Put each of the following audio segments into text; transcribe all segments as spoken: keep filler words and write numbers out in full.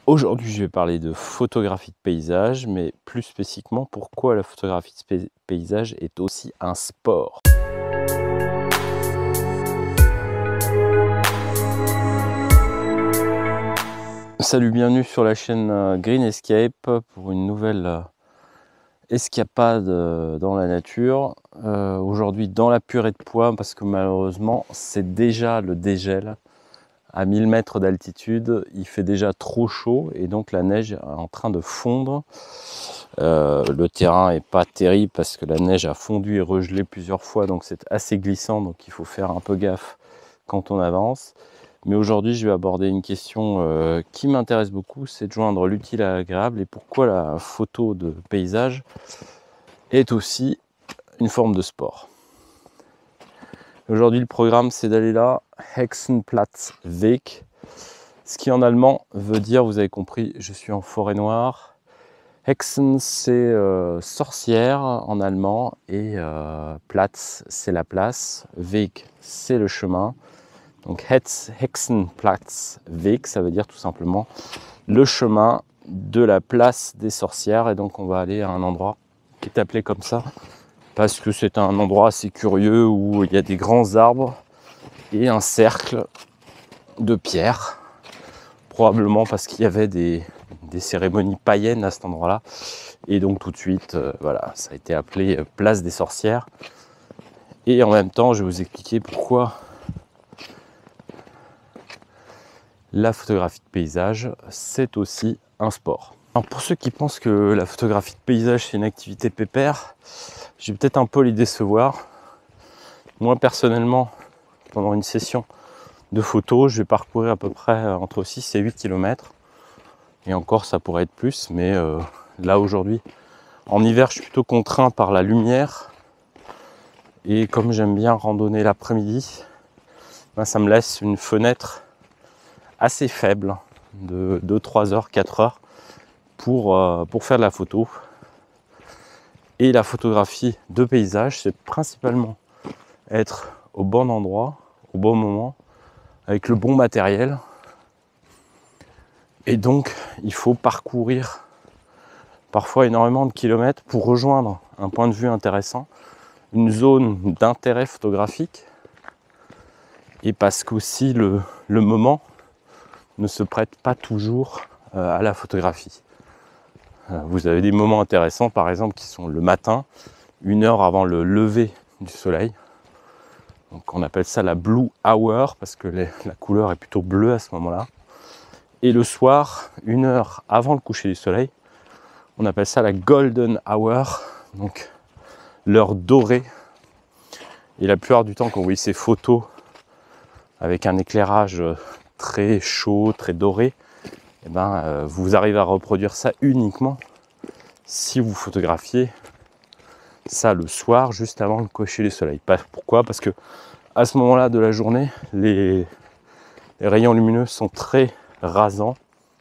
Aujourd'hui, je vais parler de photographie de paysage, mais plus spécifiquement, pourquoi la photographie de paysage est aussi un sport. Salut, bienvenue sur la chaîne Green Escape pour une nouvelle escapade dans la nature. Euh, Aujourd'hui, dans la purée de pois, parce que malheureusement, c'est déjà le dégel. À mille mètres d'altitude, il fait déjà trop chaud et donc la neige est en train de fondre. Euh, le terrain n'est pas terrible parce que la neige a fondu et regelé plusieurs fois, donc c'est assez glissant, donc il faut faire un peu gaffe quand on avance. Mais aujourd'hui, je vais aborder une question euh, qui m'intéresse beaucoup, c'est de joindre l'utile à l'agréable et pourquoi la photo de paysage est aussi une forme de sport. Aujourd'hui, le programme, c'est d'aller là, Hexenplatzweg, ce qui en allemand veut dire, vous avez compris, je suis en forêt noire. Hexen, c'est euh, sorcière en allemand, et euh, Platz, c'est la place, Weg, c'est le chemin. Donc Hexenplatzweg, ça veut dire tout simplement le chemin de la place des sorcières, et donc on va aller à un endroit qui est appelé comme ça, parce que c'est un endroit assez curieux où il y a des grands arbres et un cercle de pierres, probablement parce qu'il y avait des, des cérémonies païennes à cet endroit-là. Et donc tout de suite, euh, voilà, ça a été appelé euh, place des sorcières. Et en même temps, je vais vous expliquer pourquoi la photographie de paysage, c'est aussi un sport. Alors pour ceux qui pensent que la photographie de paysage, c'est une activité pépère, je vais peut-être un peu les décevoir. Moi, personnellement, pendant une session de photos, je vais parcourir à peu près entre six et huit kilomètres. Et encore, ça pourrait être plus, mais euh, là, aujourd'hui, en hiver, je suis plutôt contraint par la lumière. Et comme j'aime bien randonner l'après-midi, ben, ça me laisse une fenêtre assez faible de deux, trois heures, quatre heures pour, euh, pour faire de la photo. Et la photographie de paysage, c'est principalement être au bon endroit, au bon moment, avec le bon matériel. Et donc, il faut parcourir parfois énormément de kilomètres pour rejoindre un point de vue intéressant, une zone d'intérêt photographique, et parce qu'aussi le, le moment ne se prête pas toujours euh, à la photographie. Euh, vous avez des moments intéressants, par exemple, qui sont le matin, une heure avant le lever du soleil. Donc on appelle ça la blue hour, parce que les, la couleur est plutôt bleue à ce moment-là. Et le soir, une heure avant le coucher du soleil, on appelle ça la golden hour, donc l'heure dorée. Et la plupart du temps, quand vous voyez ces photos avec un éclairage très chaud, très doré, eh ben, euh, vous arrivez à reproduire ça uniquement si vous photographiez ça le soir, juste avant le coucher du soleil. Pourquoi ? Parce que à ce moment-là de la journée, les, les rayons lumineux sont très rasants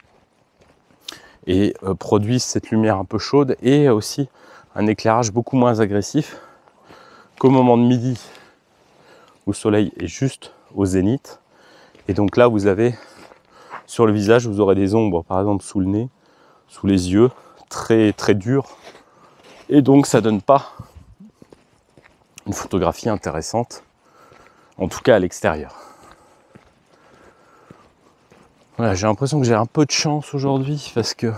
et euh, produisent cette lumière un peu chaude et aussi un éclairage beaucoup moins agressif qu'au moment de midi où le soleil est juste au zénith. Et donc là, vous avez sur le visage, vous aurez des ombres, par exemple sous le nez, sous les yeux, très très dures. Et donc ça donne pas une photographie intéressante, en tout cas à l'extérieur. Voilà, j'ai l'impression que j'ai un peu de chance aujourd'hui parce que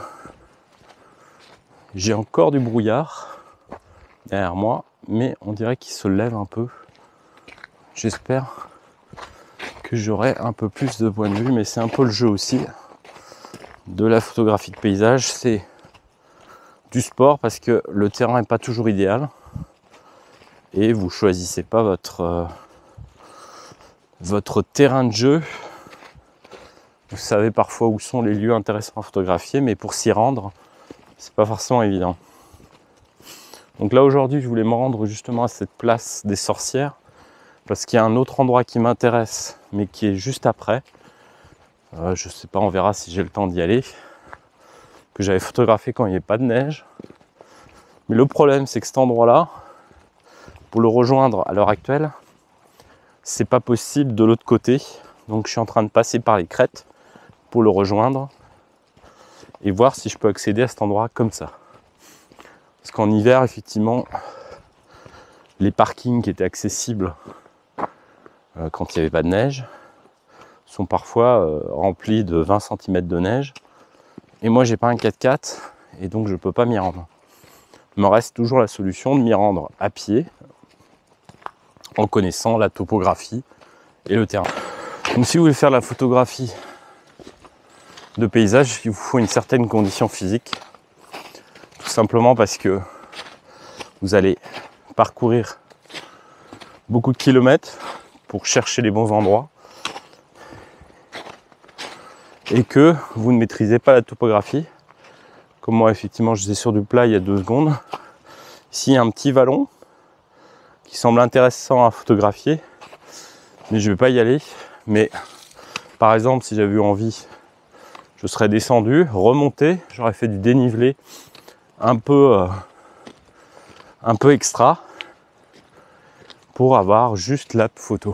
j'ai encore du brouillard derrière moi, mais on dirait qu'il se lève un peu. J'espère que j'aurai un peu plus de point de vue, mais c'est un peu le jeu aussi de la photographie de paysage. C'est du sport parce que le terrain n'est pas toujours idéal et vous choisissez pas votre, euh, votre terrain de jeu. Vous savez parfois où sont les lieux intéressants à photographier, mais pour s'y rendre, c'est pas forcément évident. Donc là aujourd'hui, je voulais me rendre justement à cette place des sorcières parce qu'il y a un autre endroit qui m'intéresse, mais qui est juste après. Euh, je sais pas, on verra si j'ai le temps d'y aller. Que j'avais photographié quand il n'y avait pas de neige. Mais le problème, c'est que cet endroit-là, pour le rejoindre à l'heure actuelle, c'est pas possible de l'autre côté. Donc je suis en train de passer par les crêtes pour le rejoindre. et voir si je peux accéder à cet endroit comme ça. Parce qu'en hiver, effectivement, les parkings qui étaient accessibles euh, quand il n'y avait pas de neige sont parfois euh, remplis de vingt centimètres de neige. Et moi, j'ai pas un quatre-quatre et donc je peux pas m'y rendre. Il me reste toujours la solution de m'y rendre à pied en connaissant la topographie et le terrain. Donc si vous voulez faire la photographie de paysage, il vous faut une certaine condition physique. Tout simplement parce que vous allez parcourir beaucoup de kilomètres pour chercher les bons endroits et que vous ne maîtrisez pas la topographie. Comme moi, effectivement, j'étais sur du plat il y a deux secondes. Ici, il y a un petit vallon qui semble intéressant à photographier, mais je ne vais pas y aller. Mais par exemple, si j'avais eu envie, je serais descendu, remonté, j'aurais fait du dénivelé un peu, euh, un peu extra pour avoir juste la photo.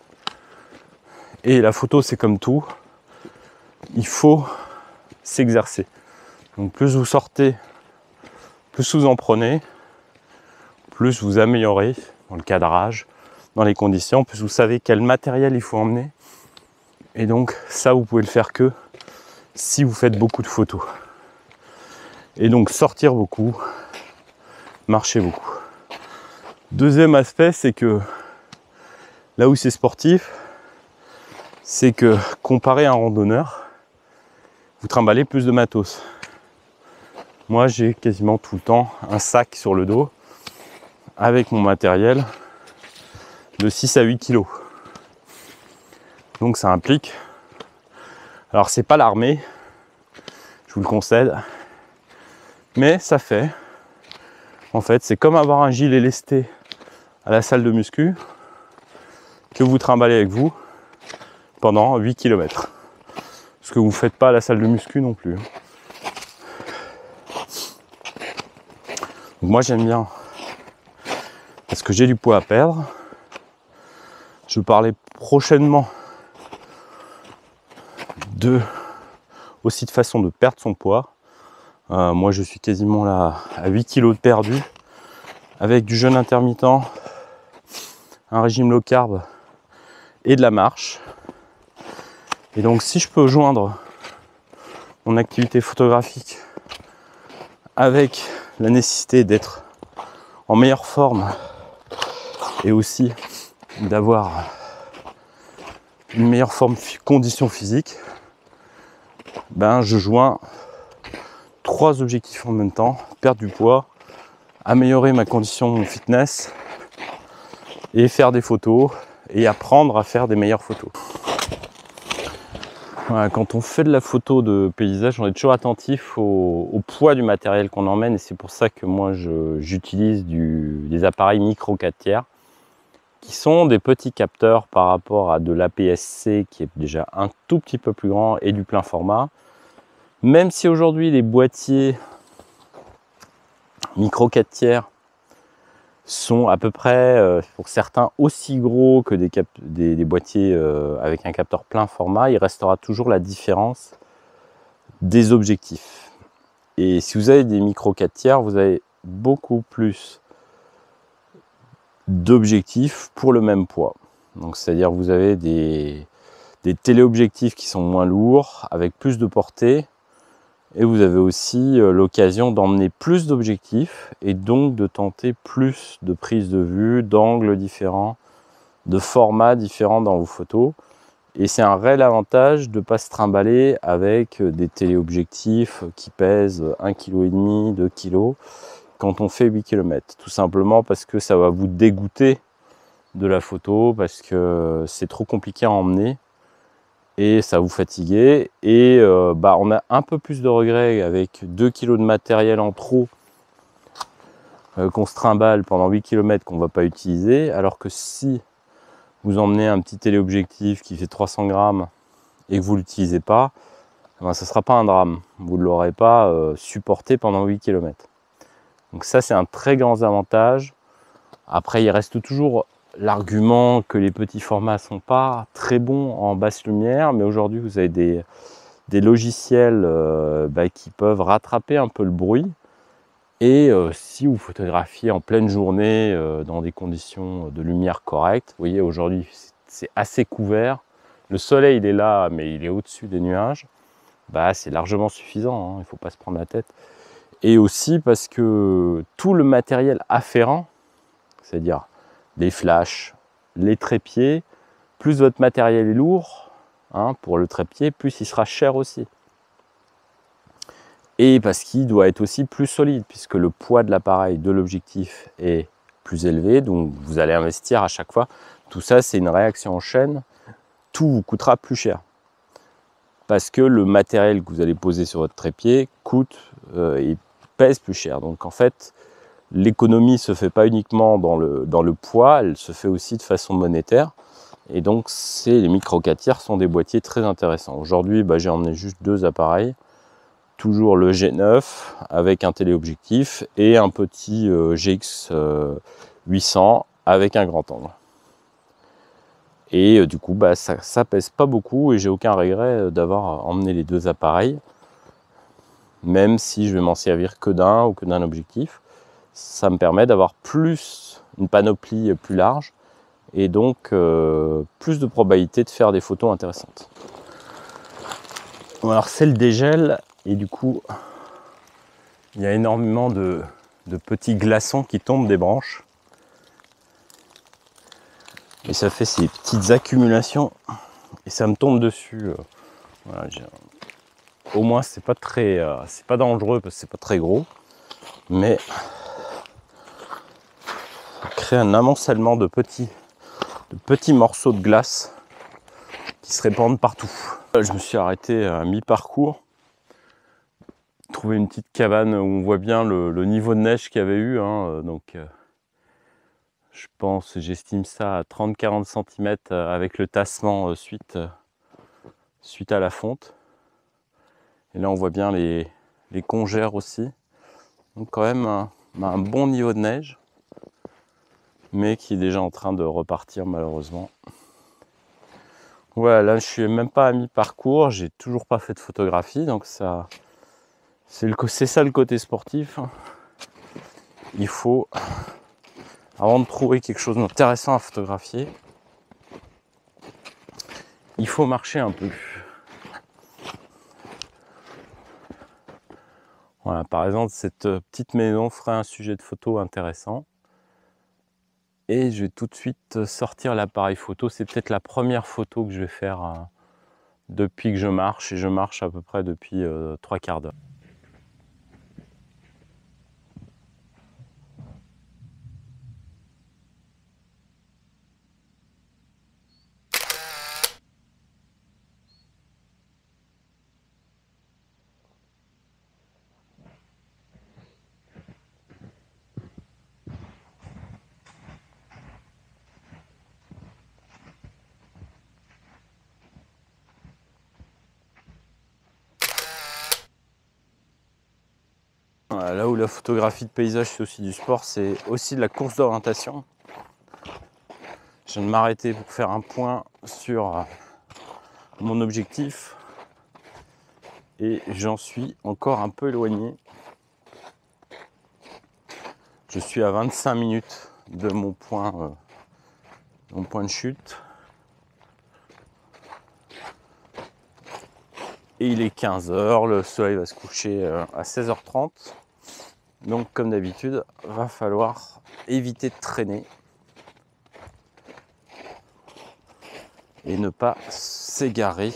Et la photo, c'est comme tout, il faut s'exercer. Donc plus vous sortez, plus vous en prenez, plus vous améliorez dans le cadrage, dans les conditions, plus vous savez quel matériel il faut emmener. Et donc ça, vous pouvez le faire que si vous faites beaucoup de photos. Et donc sortir beaucoup, marcher beaucoup. Deuxième aspect, c'est que là où c'est sportif, c'est que comparé à un randonneur, vous trimballez plus de matos. Moi, j'ai quasiment tout le temps un sac sur le dos avec mon matériel de six à huit kilos. Donc ça implique, alors c'est pas l'armée, je vous le concède, mais ça fait, en fait, c'est comme avoir un gilet lesté à la salle de muscu que vous trimballez avec vous pendant huit kilomètres. Ce que vous ne faites pas à la salle de muscu non plus. Donc moi j'aime bien parce que j'ai du poids à perdre. Je parlais prochainement de aussi de façon de perdre son poids. Euh, moi je suis quasiment là à huit kilos de perdu avec du jeûne intermittent, un régime low carb et de la marche. Et donc si je peux joindre mon activité photographique avec la nécessité d'être en meilleure forme et aussi d'avoir une meilleure forme, condition physique, ben je joins trois objectifs en même temps: perdre du poids, améliorer ma condition fitness et faire des photos et apprendre à faire des meilleures photos. Voilà, quand on fait de la photo de paysage, on est toujours attentif au, au poids du matériel qu'on emmène, et c'est pour ça que moi j'utilise des appareils micro quatre tiers qui sont des petits capteurs par rapport à de l'A P S C qui est déjà un tout petit peu plus grand et du plein format. Même si aujourd'hui les boîtiers micro quatre tiers sont à peu près, euh, pour certains, aussi gros que des, cap des, des boîtiers euh, avec un capteur plein format, il restera toujours la différence des objectifs. Et si vous avez des micro quatre tiers, vous avez beaucoup plus d'objectifs pour le même poids. Donc c'est-à-dire vous avez des, des téléobjectifs qui sont moins lourds, avec plus de portée, et vous avez aussi l'occasion d'emmener plus d'objectifs et donc de tenter plus de prises de vue, d'angles différents, de formats différents dans vos photos. Et c'est un réel avantage de ne pas se trimballer avec des téléobjectifs qui pèsent un virgule cinq kilos, deux kilos quand on fait huit kilomètres. Tout simplement parce que ça va vous dégoûter de la photo, parce que c'est trop compliqué à emmener et ça va vous fatiguer. Et euh, bah, on a un peu plus de regrets avec deux kilos de matériel en trop euh, qu'on se trimballe pendant huit kilomètres qu'on ne va pas utiliser, alors que si vous emmenez un petit téléobjectif qui fait trois cents grammes et que vous ne l'utilisez pas, ben, ça ne sera pas un drame. Vous ne l'aurez pas euh, supporté pendant huit kilomètres. Donc ça, c'est un très grand avantage. Après, il reste toujours l'argument que les petits formats ne sont pas très bons en basse lumière, mais aujourd'hui, vous avez des, des logiciels euh, bah, qui peuvent rattraper un peu le bruit. Et euh, si vous photographiez en pleine journée euh, dans des conditions de lumière correctes, vous voyez aujourd'hui c'est assez couvert, le soleil il est là mais il est au-dessus des nuages, bah, c'est largement suffisant, hein, il ne faut pas se prendre la tête. Et aussi parce que tout le matériel afférent, c'est-à-dire les flashs, les trépieds, plus votre matériel est lourd, hein, pour le trépied, plus il sera cher aussi. Et parce qu'il doit être aussi plus solide, puisque le poids de l'appareil, de l'objectif est plus élevé, donc vous allez investir à chaque fois. Tout ça, c'est une réaction en chaîne, tout vous coûtera plus cher. Parce que le matériel que vous allez poser sur votre trépied coûte euh, et pèse plus cher. Donc en fait, l'économie ne se fait pas uniquement dans le, dans le poids, elle se fait aussi de façon monétaire. Et donc les micro quatre tiers sont des boîtiers très intéressants. Aujourd'hui, bah, j'ai emmené juste deux appareils. Toujours le G neuf avec un téléobjectif et un petit euh, G X euh, huit cents avec un grand angle. Et euh, du coup, bah, ça, ça pèse pas beaucoup et j'ai aucun regret d'avoir emmené les deux appareils. Même si je vais m'en servir que d'un ou que d'un objectif, ça me permet d'avoir plus une panoplie plus large et donc euh, plus de probabilité de faire des photos intéressantes. Bon, alors c'est le dégel et du coup il y a énormément de, de petits glaçons qui tombent des branches et ça fait ces petites accumulations et ça me tombe dessus. Voilà, au moins c'est pas très euh, c'est pas dangereux parce que c'est pas très gros, mais ça crée un amoncellement de petits de petits morceaux de glace qui se répandent partout. Je me suis arrêté à mi-parcours, trouver une petite cabane où on voit bien le, le niveau de neige qu'il y avait eu, hein, donc euh, je pense, j'estime ça à trente à quarante centimètres avec le tassement euh, suite, euh, suite à la fonte. Et là on voit bien les, les congères aussi, donc quand même un, un bon niveau de neige, mais qui est déjà en train de repartir malheureusement. Voilà, là je suis même pas à mi-parcours, j'ai toujours pas fait de photographie, donc ça c'est le c'est ça le côté sportif. Il faut, avant de trouver quelque chose d'intéressant à photographier, il faut marcher un peu. Voilà, par exemple, cette petite maison ferait un sujet de photo intéressant. Et je vais tout de suite sortir l'appareil photo. C'est peut-être la première photo que je vais faire euh, depuis que je marche. Et je marche à peu près depuis euh, trois quarts d'heure. Voilà, là où la photographie de paysage c'est aussi du sport, c'est aussi de la course d'orientation. Je viens de m'arrêter pour faire un point sur euh, mon objectif. Et j'en suis encore un peu éloigné. Je suis à vingt-cinq minutes de mon point, euh, mon point de chute. Et il est quinze heures, le soleil va se coucher euh, à seize heures trente. Donc comme d'habitude, va falloir éviter de traîner. Et ne pas s'égarer.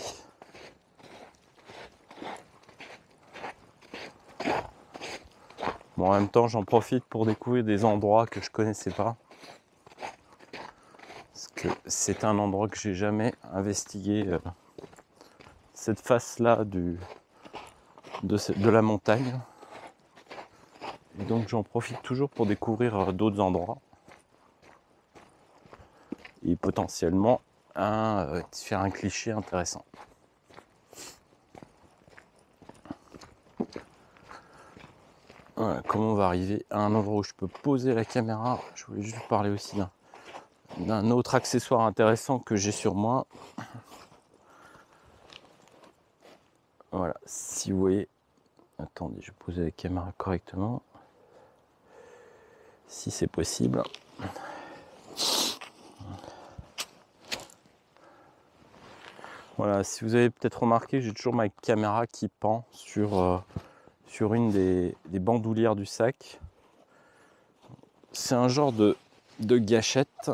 Bon, en même temps, j'en profite pour découvrir des endroits que je connaissais pas. Parce que c'est un endroit que j'ai jamais investigué. Euh, cette face-là du, de, de la montagne. Et donc j'en profite toujours pour découvrir d'autres endroits. Et potentiellement un, euh, faire un cliché intéressant. Voilà, comment on va arriver à un endroit où je peux poser la caméra. Je voulais juste vous parler aussi d'un, d'un autre accessoire intéressant que j'ai sur moi. si vous voyez, attendez, je vais poser la caméra correctement, si c'est possible. Voilà, si vous avez peut-être remarqué, j'ai toujours ma caméra qui pend sur, euh, sur une des, des bandoulières du sac. C'est un genre de, de gâchette.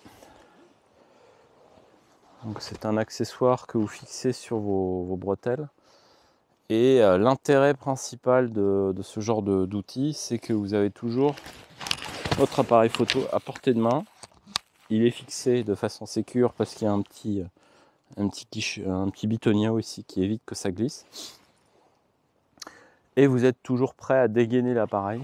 Donc c'est un accessoire que vous fixez sur vos, vos bretelles. Et euh, l'intérêt principal de, de ce genre d'outil, c'est que vous avez toujours votre appareil photo à portée de main. Il est fixé de façon sécure parce qu'il y a un petit... Un petit, quiche, un petit bitonnier aussi qui évite que ça glisse. Et vous êtes toujours prêt à dégainer l'appareil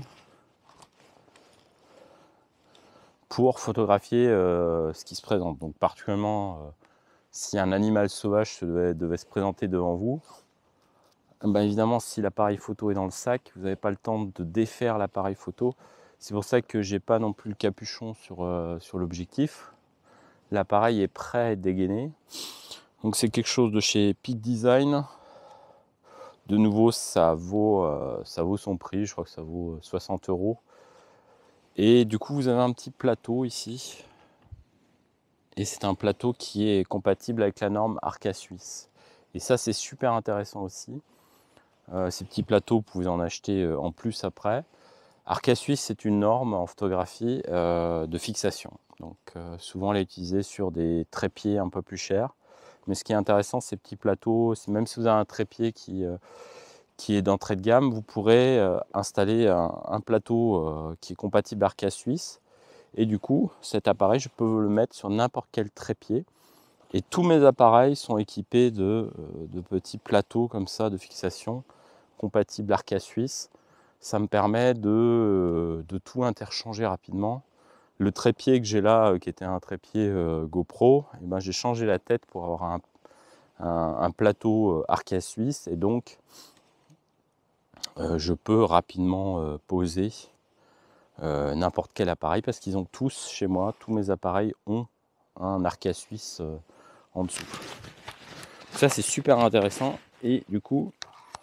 pour photographier euh, ce qui se présente. Donc particulièrement euh, si un animal sauvage se devait, devait se présenter devant vous, ben évidemment si l'appareil photo est dans le sac, vous n'avez pas le temps de défaire l'appareil photo. C'est pour ça que j'ai pas non plus le capuchon sur, euh, sur l'objectif. L'appareil est prêt à être dégainé. Donc c'est quelque chose de chez Peak Design. De nouveau, ça vaut, euh, ça vaut son prix, je crois que ça vaut soixante euros. Et du coup, vous avez un petit plateau ici. Et c'est un plateau qui est compatible avec la norme Arca Suisse. Et ça, c'est super intéressant aussi. Euh, ces petits plateaux, vous pouvez en acheter en plus après. Arca Suisse, c'est une norme en photographie euh, de fixation. Donc euh, souvent, elle est utilisée sur des trépieds un peu plus chers. Mais ce qui est intéressant, ces petits plateaux, même si vous avez un trépied qui, euh, qui est d'entrée de gamme, vous pourrez euh, installer un, un plateau euh, qui est compatible Arca Suisse. Et du coup, cet appareil, je peux le mettre sur n'importe quel trépied. Et tous mes appareils sont équipés de, euh, de petits plateaux comme ça de fixation compatibles Arca Suisse. Ça me permet de, euh, de tout interchanger rapidement. Le trépied que j'ai là, euh, qui était un trépied euh, GoPro, eh ben, j'ai changé la tête pour avoir un, un, un plateau euh, Arca Suisse. Et donc, euh, je peux rapidement euh, poser euh, n'importe quel appareil parce qu'ils ont tous, chez moi, tous mes appareils ont un Arca Suisse euh, en dessous. Ça, c'est super intéressant. Et du coup,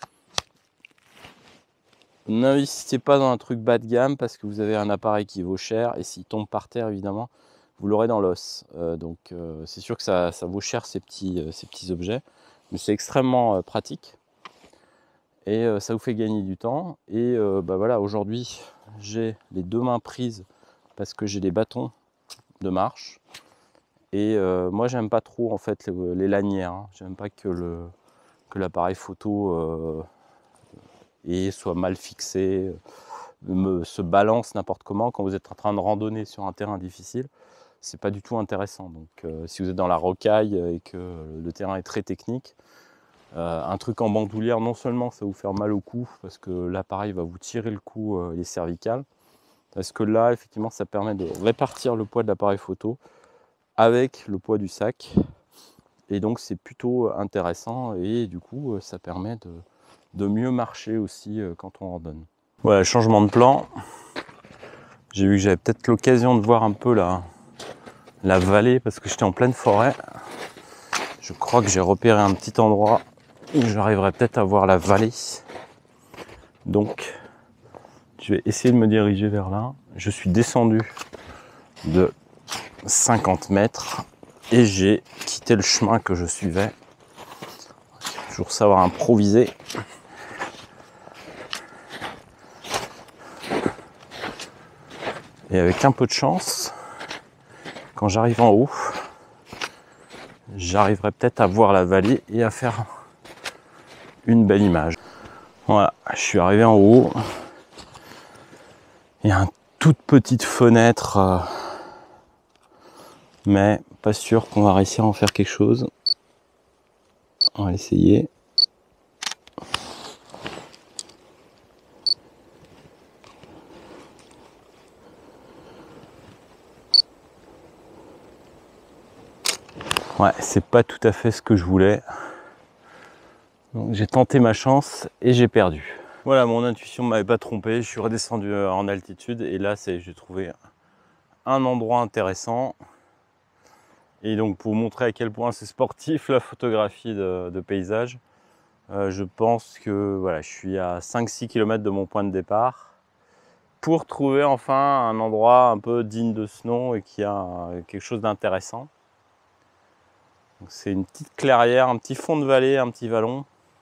n'investissez pas dans un truc bas de gamme parce que vous avez un appareil qui vaut cher et s'il tombe par terre, évidemment, vous l'aurez dans l'os. Euh, donc, euh, c'est sûr que ça, ça vaut cher ces petits, euh, ces petits objets, mais c'est extrêmement euh, pratique et euh, ça vous fait gagner du temps. Et euh, bah voilà, aujourd'hui, j'ai les deux mains prises parce que j'ai des bâtons de marche. Et euh, moi, j'aime pas trop en fait les, les lanières. Hein. J'aime pas que le que l'appareil photo euh, et soit mal fixé, me, se balance n'importe comment quand vous êtes en train de randonner sur un terrain difficile. C'est pas du tout intéressant. Donc, euh, si vous êtes dans la rocaille et que le terrain est très technique, euh, un truc en bandoulière, non seulement ça va vous faire mal au cou parce que l'appareil va vous tirer le cou, euh, les cervicales, parce que là, effectivement, ça permet de répartir le poids de l'appareil photo avec le poids du sac. Et donc, c'est plutôt intéressant et du coup, ça permet de, de mieux marcher aussi quand on randonne. Voilà, changement de plan. J'ai vu que j'avais peut-être l'occasion de voir un peu la, la vallée parce que j'étais en pleine forêt. Je crois que j'ai repéré un petit endroit où j'arriverai peut-être à voir la vallée. Donc, je vais essayer de me diriger vers là. Je suis descendu de cinquante mètres et j'ai quitté le chemin que je suivais. Toujours savoir improviser. Et avec un peu de chance, quand j'arrive en haut, j'arriverai peut-être à voir la vallée et à faire une belle image. Voilà, je suis arrivé en haut. Il y a une toute petite fenêtre, euh, mais pas sûr qu'on va réussir à en faire quelque chose. On va essayer. Ouais, c'est pas tout à fait ce que je voulais. Donc j'ai tenté ma chance et j'ai perdu. Voilà, mon intuition ne m'avait pas trompé. Je suis redescendu en altitude et là, j'ai trouvé un endroit intéressant. Et donc, pour vous montrer à quel point c'est sportif la photographie de, de paysage, Euh, je pense que voilà, je suis à cinq six kilomètres de mon point de départ pour trouver enfin un endroit un peu digne de ce nom et qui a quelque chose d'intéressant. C'est une petite clairière, un petit fond de vallée, un petit vallon.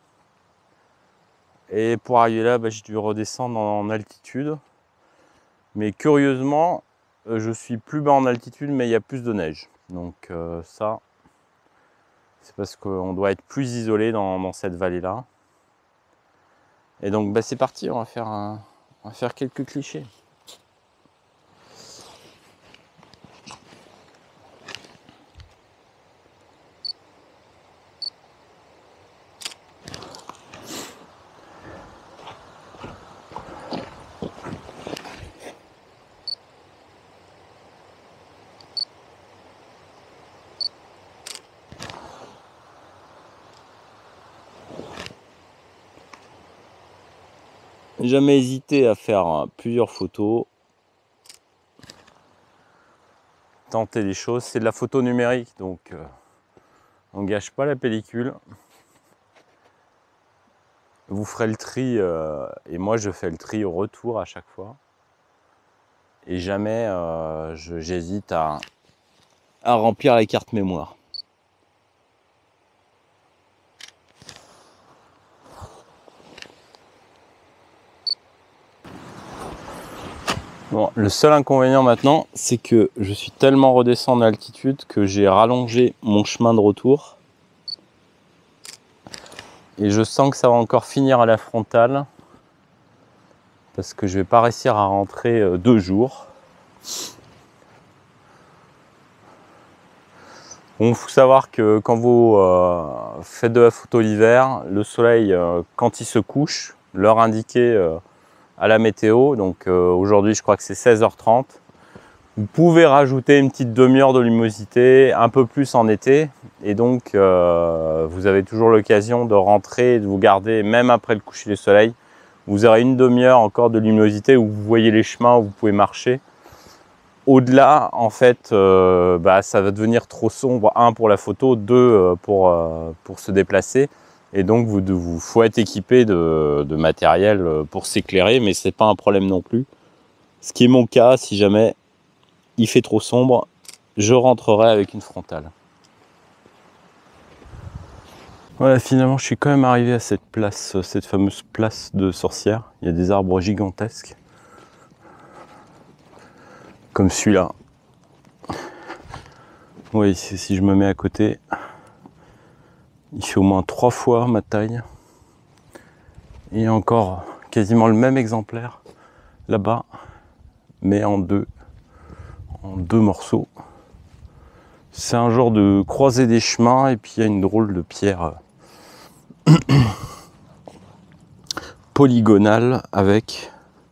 Et pour arriver là, bah, j'ai dû redescendre en altitude. Mais curieusement, je suis plus bas en altitude, mais il y a plus de neige. Donc euh, ça, c'est parce qu'on doit être plus isolé dans, dans cette vallée-là. Et donc bah, c'est parti, on va faire, un, on va faire quelques clichés. Jamais hésité à faire plusieurs photos, tenter les choses. C'est de la photo numérique, donc euh, on ne gâche pas la pellicule. Vous ferez le tri, euh, et moi je fais le tri au retour à chaque fois. Et jamais euh, j'hésite à, à remplir les cartes mémoire. Bon, le seul inconvénient maintenant, c'est que je suis tellement redescendu en altitude que j'ai rallongé mon chemin de retour. Et je sens que ça va encore finir à la frontale. Parce que je ne vais pas réussir à rentrer deux jours. Bon, il faut savoir que quand vous euh, faites de la photo l'hiver, le soleil, euh, quand il se couche, l'heure indiquée euh, à la météo, donc euh, aujourd'hui je crois que c'est seize heures trente, vous pouvez rajouter une petite demi-heure de luminosité, un peu plus en été, et donc euh, vous avez toujours l'occasion de rentrer et de vous garder, même après le coucher du soleil, vous aurez une demi-heure encore de luminosité où vous voyez les chemins où vous pouvez marcher. Au-delà, en fait, euh, bah, ça va devenir trop sombre, un pour la photo, deux euh, pour, euh, pour se déplacer. Et donc, vous, vous faut être équipé de, de matériel pour s'éclairer, mais ce n'est pas un problème non plus. Ce qui est mon cas, si jamais il fait trop sombre, je rentrerai avec une frontale. Voilà, finalement, je suis quand même arrivé à cette place, cette fameuse place de sorcière. Il y a des arbres gigantesques, comme celui-là. Oui, si je me mets à côté, il fait au moins trois fois ma taille. Il y a encore quasiment le même exemplaire là-bas, mais en deux, en deux morceaux. C'est un genre de croisée des chemins et puis il y a une drôle de pierre polygonale avec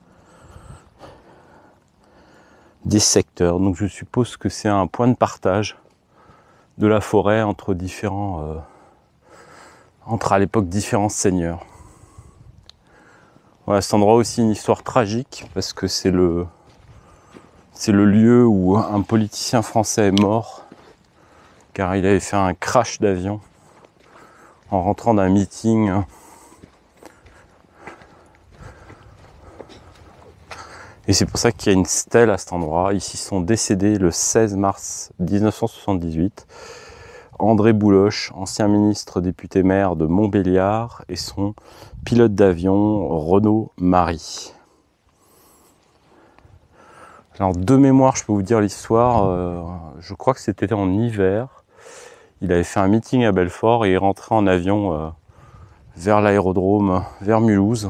des secteurs. Donc je suppose que c'est un point de partage de la forêt entre différents, euh, entre à l'époque différents seigneurs. Voilà, cet endroit aussi une histoire tragique parce que c'est le, c'est le lieu où un politicien français est mort car il avait fait un crash d'avion en rentrant d'un meeting. Et c'est pour ça qu'il y a une stèle à cet endroit. Ils s'y sont décédés le seize mars mille neuf cent soixante-dix-huit. André Bouloche, ancien ministre député maire de Montbéliard, et son pilote d'avion Renaud Marie. Alors de mémoire, je peux vous dire l'histoire, euh, je crois que c'était en hiver. Il avait fait un meeting à Belfort et il rentrait en avion euh, vers l'aérodrome, vers Mulhouse.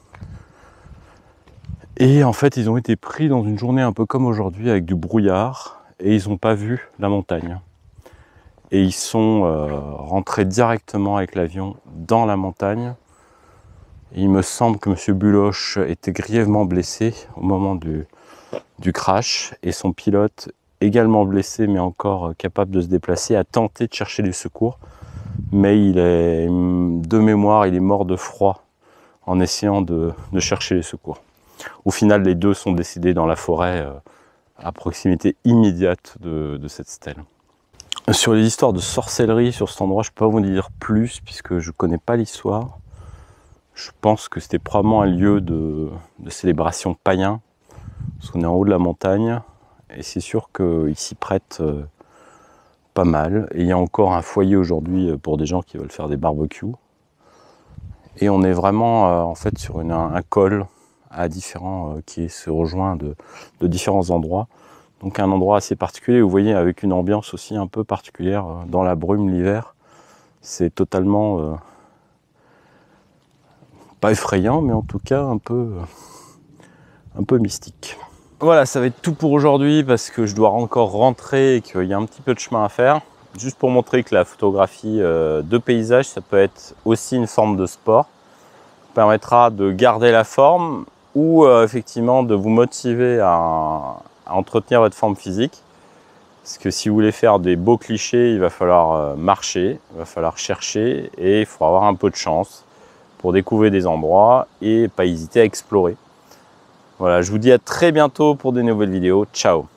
Et en fait, ils ont été pris dans une journée un peu comme aujourd'hui avec du brouillard et ils n'ont pas vu la montagne. Et ils sont euh, rentrés directement avec l'avion dans la montagne. Et il me semble que M. Bouloche était grièvement blessé au moment du, du crash et son pilote, également blessé mais encore capable de se déplacer, a tenté de chercher des secours. Mais il est, de mémoire, il est mort de froid en essayant de, de chercher les secours. Au final, les deux sont décédés dans la forêt euh, à proximité immédiate de, de cette stèle. Sur les histoires de sorcellerie sur cet endroit, je ne peux pas vous dire plus puisque je ne connais pas l'histoire. Je pense que c'était probablement un lieu de, de célébration païen, parce qu'on est en haut de la montagne, et c'est sûr qu'il s'y prête euh, pas mal. Et il y a encore un foyer aujourd'hui pour des gens qui veulent faire des barbecues. Et on est vraiment euh, en fait sur une, un col à différents, euh, qui se rejoint de, de différents endroits. Donc un endroit assez particulier, vous voyez, avec une ambiance aussi un peu particulière euh, dans la brume l'hiver. C'est totalement... Euh, pas effrayant, mais en tout cas un peu, un peu mystique. Voilà, ça va être tout pour aujourd'hui parce que je dois encore rentrer et qu'il y a un petit peu de chemin à faire. Juste pour montrer que la photographie de paysage, ça peut être aussi une forme de sport. Ça permettra de garder la forme ou euh, effectivement de vous motiver à, à entretenir votre forme physique. Parce que si vous voulez faire des beaux clichés, il va falloir marcher, il va falloir chercher et il faut avoir un peu de chance pour découvrir des endroits et pas hésiter à explorer. Voilà, je vous dis à très bientôt pour de nouvelles vidéos. Ciao!